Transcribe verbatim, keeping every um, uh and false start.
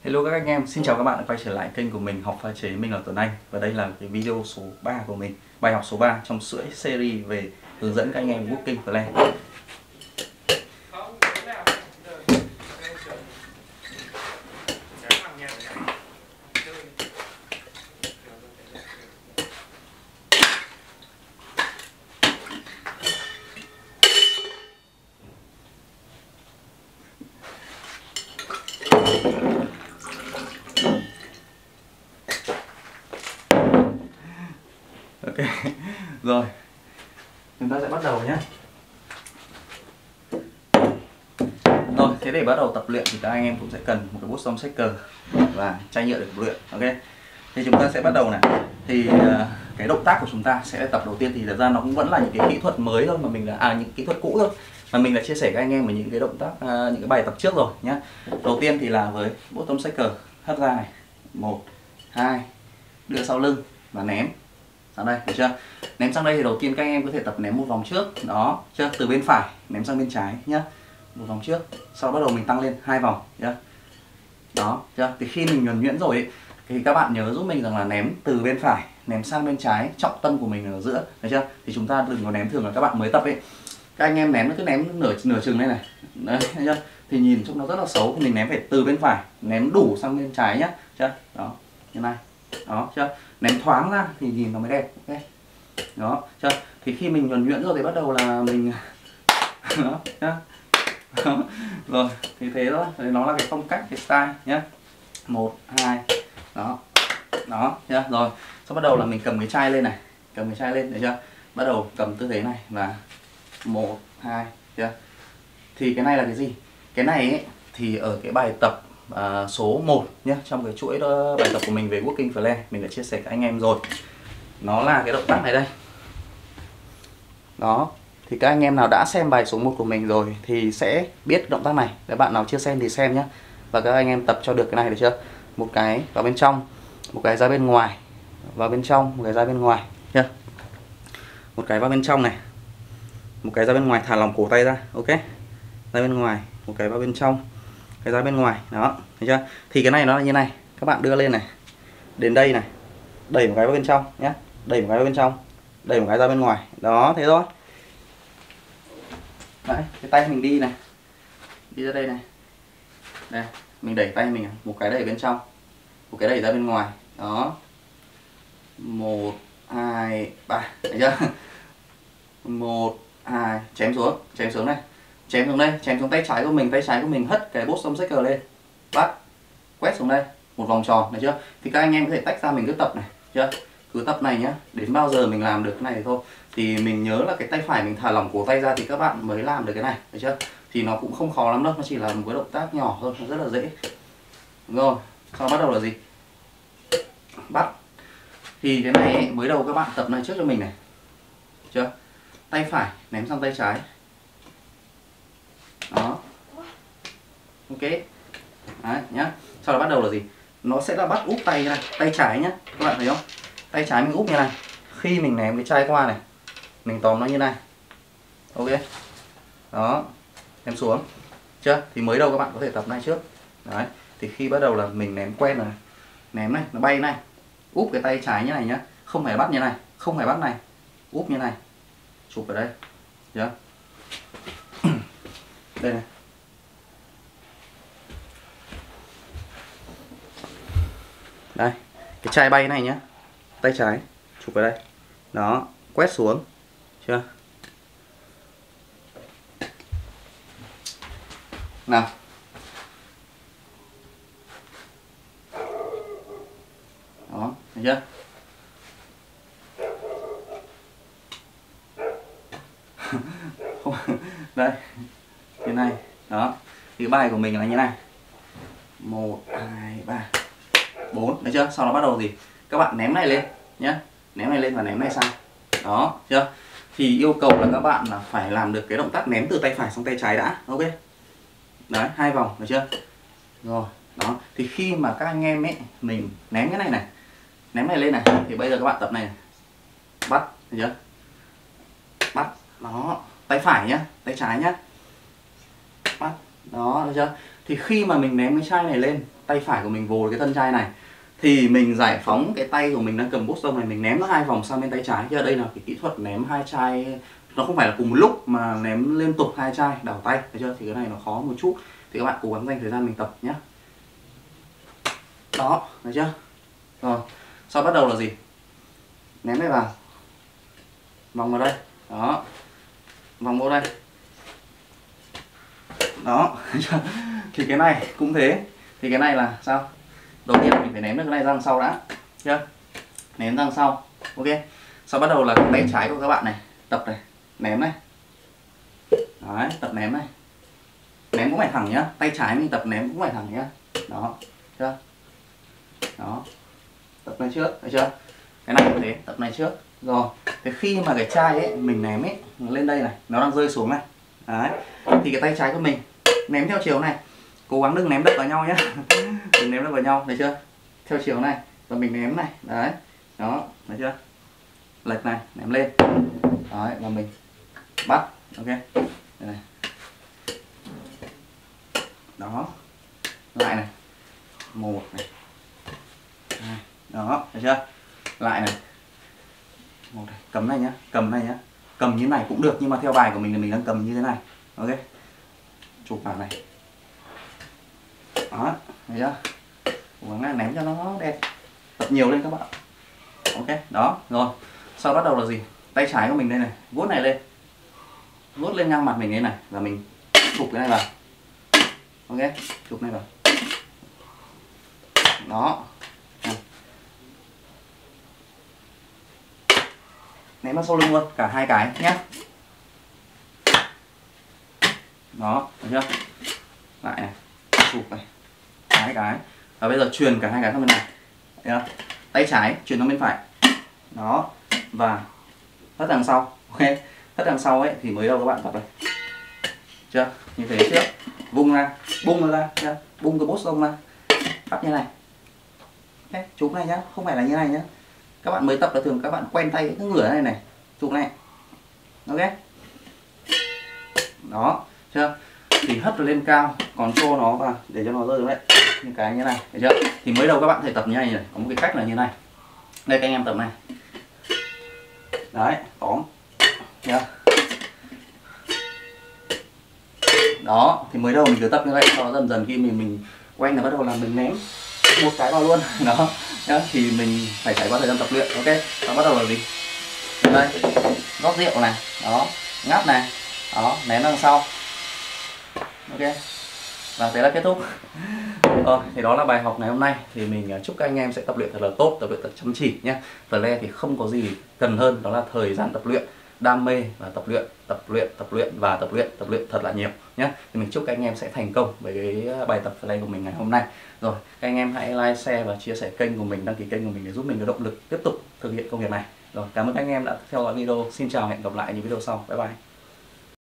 Hello các anh em, xin chào các bạn đã quay trở lại kênh của mình Học Pha Chế. Mình là Tuấn Anh và đây là cái video số ba của mình, bài học số ba trong chuỗi series về hướng dẫn các anh em booking plan. Ok, rồi chúng ta sẽ bắt đầu nhé. Rồi, thế để bắt đầu tập luyện thì các anh em cũng sẽ cần một cái bút song checker và chai nhựa để tập luyện. Ok, thì chúng ta sẽ bắt đầu này. Thì uh, cái động tác của chúng ta sẽ tập đầu tiên thì thật ra nó cũng vẫn là những cái kỹ thuật mới thôi mà mình đã à những kỹ thuật cũ thôi mà mình đã chia sẻ các anh em ở những cái động tác uh, những cái bài tập trước rồi nhé. Đầu tiên thì là với bút song checker, hất ra này, một, hai, đưa sau lưng và ném. Sang đây, được chưa? Ném sang đây thì đầu tiên các anh em có thể tập ném một vòng trước, đó, chưa? Từ bên phải ném sang bên trái nhá. Một vòng trước, sau đó bắt đầu mình tăng lên hai vòng nhá. Đó, chưa? Thì khi mình nhuần nhuyễn rồi ấy, thì các bạn nhớ giúp mình rằng là ném từ bên phải ném sang bên trái, trọng tâm của mình ở giữa, được chưa? Thì chúng ta đừng có ném, thường là các bạn mới tập ấy, các anh em ném nó cứ ném nửa nửa chừng đây này. Đấy, thấy chưa? Thì nhìn trông nó rất là xấu, thì mình ném phải từ bên phải ném đủ sang bên trái nhá, chưa? Đó, như này. Đó, chưa? Ném thoáng ra thì nhìn nó mới đẹp. Ok. Đó, chưa? Thì khi mình nhuần nhuyễn rồi thì bắt đầu là mình đó, nhá. Đó. Rồi, thì thế thôi. Đấy, nó là cái phong cách, cái style nhá. Một, hai. Đó. Đó, nhá. Rồi, sau bắt đầu là mình cầm cái chai lên này, cầm cái chai lên, được chưa? Bắt đầu cầm tư thế này và một, hai, chưa? Thì cái này là cái gì? Cái này ấy, thì ở cái bài tập À, số một nhé, trong cái chuỗi đó, bài tập của mình về working plan mình đã chia sẻ các anh em rồi. Nó là cái động tác này đây. Đó, thì các anh em nào đã xem bài số một của mình rồi thì sẽ biết động tác này. Nếu bạn nào chưa xem thì xem nhé. Và các anh em tập cho được cái này, được chưa? Một cái vào bên trong, một cái ra bên ngoài, vào bên trong, một cái ra bên ngoài nhá. Một cái vào bên trong này, một cái ra bên ngoài, thả lỏng cổ tay ra. Ok, ra bên ngoài, một cái vào bên trong, cái ra bên ngoài. Đó, thấy chưa? Thì cái này nó là như này, các bạn đưa lên này, đến đây này, đẩy một cái vào bên trong nhé, đẩy một cái vào bên trong, đẩy một cái ra bên ngoài. Đó, thế thôi. Đấy, cái tay mình đi này, đi ra đây này, đây mình đẩy tay mình, một cái đẩy bên trong, một cái đẩy ra bên ngoài. Đó, một, hai, ba, thấy chưa? Một, hai, chém xuống, chém xuống này, chém xuống đây, chém xuống tay trái của mình, tay trái của mình hất cái bút song checker lên, bắt, quét xuống đây, một vòng tròn, được chưa? Thì các anh em có thể tách ra mình cứ tập này, chưa? Cứ tập này nhá, đến bao giờ mình làm được cái này thì thôi. Thì mình nhớ là cái tay phải mình thả lỏng cổ tay ra thì các bạn mới làm được cái này, được chưa? Thì nó cũng không khó lắm đâu, nó chỉ là một cái động tác nhỏ thôi, nó rất là dễ. Đúng rồi, sau bắt đầu là gì? Bắt. Thì cái này ấy, mới đầu các bạn tập này trước cho mình này, chưa? Tay phải ném sang tay trái. Đó, ok. Đấy nhá. Sau đó bắt đầu là gì? Nó sẽ là bắt úp tay này, tay trái nhá, các bạn thấy không? Tay trái mình úp như này. Khi mình ném cái chai qua này, mình tóm nó như này. Ok. Đó, ném xuống. Chưa? Thì mới đầu các bạn có thể tập này trước. Đấy. Thì khi bắt đầu là mình ném quen rồi, ném này, nó bay này, úp cái tay trái như này nhá, không phải bắt như này, không phải bắt này, úp như này, chụp ở đây, chưa? Đây này. Đây, cái chai bay này nhá, tay trái chụp vào đây. Đó, quét xuống, chưa? Nào. Đó, thấy chưa? Đây, như này. Đó, thì bài của mình là như này. Một, hai, ba, bốn, được chưa? Sau đó bắt đầu gì? Các bạn ném này lên nhé, ném này lên và ném này sang. Đó, chưa? Thì yêu cầu là các bạn là phải làm được cái động tác ném từ tay phải sang tay trái đã. Ok. Đấy, hai vòng, được chưa? Rồi, đó. Thì khi mà các anh em ấy, mình ném cái này này, ném này lên này, thì bây giờ các bạn tập này, bắt, được chưa? Bắt, đó, tay phải nhá, tay trái nhá, bắt, đó, được chưa? Thì khi mà mình ném cái chai này lên, tay phải của mình vồ cái thân chai này, thì mình giải phóng cái tay của mình đang cầm bút sông này, mình ném nó hai vòng sang bên tay trái. Chứ ở đây là cái kỹ thuật ném hai chai, nó không phải là cùng một lúc mà ném liên tục hai chai đảo tay, thấy chưa? Thì cái này nó khó một chút, thì các bạn cố gắng dành thời gian mình tập nhé. Đó, thấy chưa? Rồi, sau bắt đầu là gì? Ném đây vào, vòng vào đây, đó, vòng vô đây, đó. Thì cái này cũng thế. Thì cái này là sao? Đầu tiên mình phải ném được cái này ra đằng sau đã, chưa? Ném ra đằng sau, ok. Sau bắt đầu là tay trái của các bạn này, tập này, ném này, đấy, tập ném này, ném cũng phải thẳng nhá. Tay trái mình tập ném cũng phải thẳng nhá, đó, chưa? Đó, tập này trước, thấy chưa? Cái này cũng thế, tập này trước. Rồi, thế khi mà cái chai ấy mình ném ấy lên đây này, nó đang rơi xuống này, đấy, thì cái tay trái của mình ném theo chiều này, cố gắng đừng ném đập vào nhau nhé. Đừng ném đập vào nhau, thấy chưa? Theo chiều này, và mình ném này, đấy, đó, thấy chưa? Lệch này, ném lên, đấy, và mình bắt, ok, đây này, đó, lại này, một này, hai, đó, thấy chưa? Lại này, một này, cầm này nhá, cầm này nhá, cầm như này cũng được, nhưng mà theo bài của mình là mình đang cầm như thế này, ok, chụp vào này, đó, thấy chưa? Cố gắng ném cho nó đẹp, tập nhiều lên các bạn, ok, đó, rồi, sau bắt đầu là gì? Tay trái của mình đây này, vuốt này lên, vuốt lên ngang mặt mình đây này, và mình chụp cái này vào, ok, chụp này vào, đó, ném vào sau lưng luôn, cả hai cái nhé, đó, thấy chưa? Lại này, chụp này, hai cái, và bây giờ truyền cả hai cái sang bên này, thấy không? Tay trái truyền sang bên phải, đó, và hất đằng sau, ok, hất đằng sau ấy thì mới đầu các bạn tập này, chưa? Như thế trước, vung ra, bung nó ra, chưa? Bung cái bốt sông ra, bắt như này, ok, chụp này nhá, không phải là như này nhá. Các bạn mới tập là thường các bạn quen tay cứ ngửa này này, chụp này, ok, đó, chưa? Thì hất nó lên cao, còn cho nó vào để cho nó rơi xuống đấy, như cái như này, thấy chưa? Thì mới đầu các bạn thể tập như này này, có một cái cách là như này. Đây các anh em tập này, đấy, tóm nhá, đó. Thì mới đầu mình cứ tập như vậy, sau đó dần dần khi mình mình quen là bắt đầu là mình ném một cái vào luôn, đó nhá. Thì mình phải trải qua thời gian tập luyện, ok. Và bắt đầu là gì? Đây, rót rượu này, đó, ngắt này, đó, ném đằng sau, ok, và thế là kết thúc. Ờ, thì đó là bài học ngày hôm nay. Thì mình chúc các anh em sẽ tập luyện thật là tốt, tập luyện thật chăm chỉ nhé. Flare thì không có gì cần hơn đó là thời gian tập luyện, đam mê và tập luyện, tập luyện, tập luyện và tập luyện, tập luyện thật là nhiều nhé. Thì mình chúc các anh em sẽ thành công với cái bài tập Flare của mình ngày hôm nay. Rồi, các anh em hãy like, share và chia sẻ kênh của mình, đăng ký kênh của mình để giúp mình có động lực tiếp tục thực hiện công việc này. Rồi, cảm ơn các anh em đã theo dõi video. Xin chào, hẹn gặp lại những video sau. Bye bye.